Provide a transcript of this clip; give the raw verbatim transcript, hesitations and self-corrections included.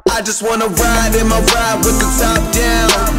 I just wanna ride in my ride with the top down.